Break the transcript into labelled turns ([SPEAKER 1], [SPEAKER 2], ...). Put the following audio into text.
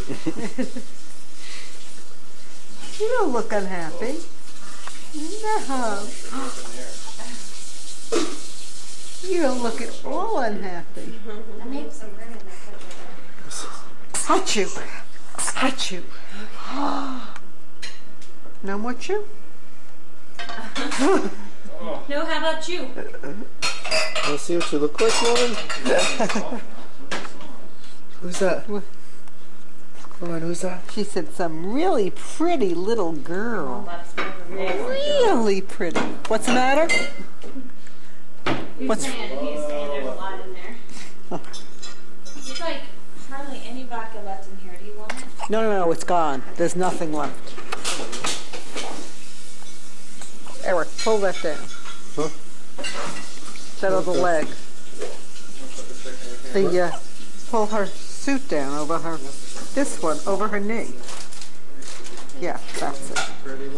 [SPEAKER 1] You don't look unhappy. No. You don't look at all unhappy.
[SPEAKER 2] I made some room in the refrigerator.
[SPEAKER 1] Hot you. Hot you. No more chew?
[SPEAKER 2] No, how about you?
[SPEAKER 3] Let's see what you look like, woman. Who's that? Woman, who's that?
[SPEAKER 1] She said some really pretty little girl. Really pretty. What's the matter?
[SPEAKER 2] He's saying there's a lot in there. There's like hardly any vodka left in here. Do you want it?
[SPEAKER 1] No, it's gone. There's nothing left. Eric, pull that down.
[SPEAKER 3] Huh?
[SPEAKER 1] That other leg. Pull her suit down over her, this one, over her knee. Yeah, that's it.